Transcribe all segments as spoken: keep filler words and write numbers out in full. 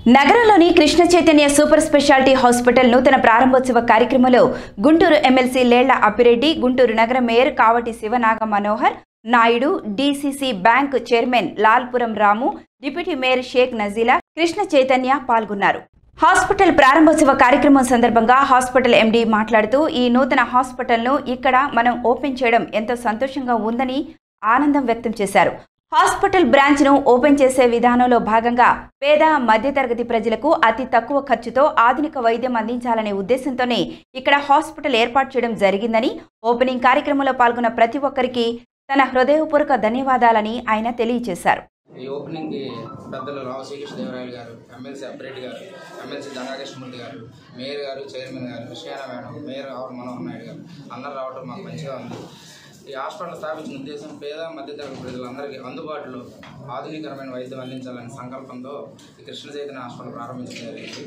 నగరంలోని Krishna Chaitanya super speciality hospital నూతన ప్రారంభోత్సవ కార్యక్రమంలో గుంటూరు ఎమ్మెల్సీ లేళ్ల అప్పిరెడ్డి, గుంటూరు నగర mayor Kavati Sivanaga Manohar Naidu, DCC bank chairman Lalpuram Ramu, deputy mayor Shaik Najeela, Krishna Chaitanya పాల్గొన్నారు. హాస్పిటల్ ప్రారంభోత్సవ కార్యక్రమం సందర్భంగా హాస్పిటల్ ఎండీ మాట్లాడుతూ ఈ నూతన హాస్పిటల్ను ఇక్కడ మనం ఓపెన్ చేయడం ఎంతో సంతోషంగా ఉందని ఆనందం వ్యక్తం చేశారు. హాస్పిటల్ బ్రాంచ్ ను ఓపెన్ చేసే విధానంలో భాగంగా పేద మధ్యతరగతి ప్రజలకు అతి తక్కువ ఖర్చుతో ఆధునిక వైద్యం అందించాలనే ఉద్దేశంతోనే ఇక్కడ హాస్పిటల్ ఏర్పాటు చేయడం జరిగిందని, ఓపెనింగ్ కార్యక్రమంలో పాల్గొన్న ప్రతి ఒక్కరికి తన హృదయపూర్వక ధన్యవాదాలని ఆయన తెలియజేశారు. ఈ ఓపెనింగ్ కి పెద్దలు రావు శ్రీకృష్ణదేవరాయలు గారు, ఎమ్మెల్సీ అప్పిరెడ్డి గారు, ఎమ్మెల్సీ జంగాకృష్ణమూర్తి గారు, మేయర్ గారు, చైర్మన్ గారు, విషయాన madam, mayor our Manohar Naidu గారు అందరూ రావడం మాకు మంచిగా ఉంది. ఈ హాస్పిటల్ స్థాపించిన ఉద్దేశం పేద మధ్యతరగతి ప్రజలందరికీ అందుబాటులో ఆధునికరమైన వైద్యం అందించాలనే సంకల్పంతో ఈ కృష్ణ చైతన్య హాస్పిటల్ ప్రారంభించడం జరిగింది.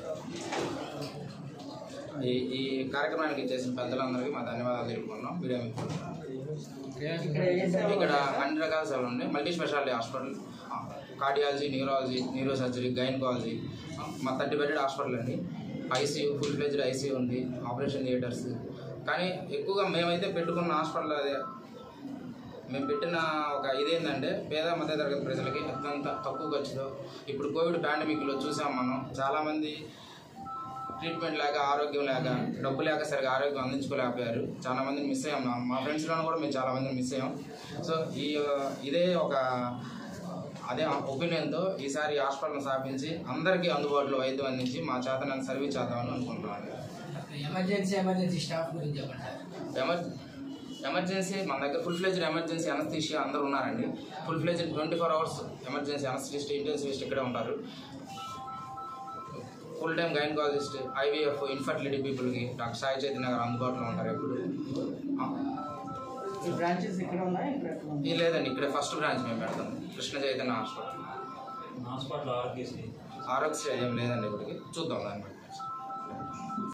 ఈ ఈ కార్యక్రమానికి చేసిన పెద్దలందరికీ మా ధన్యవాదాలు తెలుపుకున్నాం. మీడియా మిత్రులు, ఇక్కడ అన్ని రకాల సేవలు ఉన్నాయి. Multi speciality hospital, cardiology, neurology, neuro surgery, gynaecology, మా థర్టీ బెడెడ్ హాస్పిటల్ అండి. ఐసీయూ, ఫుల్ ఫ్లెడ్జ్డ్ ఐసీయూ ఉంది, ఆపరేషన్ థియేటర్స్. కానీ ఎక్కువగా మేమైతే పెట్టుకున్న హాస్పిటల్ అదే మేము పెట్టిన ఒక ఇదేంటంటే పేద మధ్యతరగతి ప్రజలకి అత్యంత తక్కువ ఖర్చుతో. ఇప్పుడు కోవిడ్ పాండమిక్లో చూసాం మనం, చాలామంది ట్రీట్మెంట్ లేక, ఆరోగ్యం లేక, డబ్బు లేక సరిగా ఆరోగ్యం అందించుకోలేకపోయారు. చాలామందిని మిస్ అయ్యాం. మా ఫ్రెండ్స్లోనూ కూడా మేము చాలామందిని మిస్ అయ్యాం. సో ఈ ఇదే ఒక అదే ఒపీనియన్తో ఈసారి హాస్పిటల్ని స్థాపించి అందరికీ అందుబాటులో వైద్యం అందించి మా చేతనాన్ని సర్వీస్ చేద్దామని అనుకుంటున్నాను. ఎమర్జెన్సీ ఎమర్జెన్సీ స్టాఫ్ గురించి చెప్పండి. ఎమర్ ఎమర్జెన్సీ మన దగ్గర ఫుల్ ఫ్లెడ్జ్డ్ ఎమర్జెన్సీ అనస్థీషియా అందరూ ఉన్నారండి. Full fledged twenty four hours emergency anaesthetist, intensivist ఇక్కడే ఉంటారు. Full time gynaecologist, IVF, infertility పీపుల్కి డాక్టర్ సాయి చైతన్య గారు అందుబాటులో ఉంటారు ఎప్పుడు. బ్రాంచెస్ ఇక్కడ ఉన్నాయి? లేదండి, ఇక్కడ ఫస్ట్ బ్రాంచ్ మేము పెడతాం, కృష్ణ చైతన్య హాస్పిటల్. హాస్పిటల్ ఆరోగ్యశ్రీ ఆరోగ్యశ్రీ ఏం లేదండి ఇప్పటికి, చూద్దాం దాన్ని.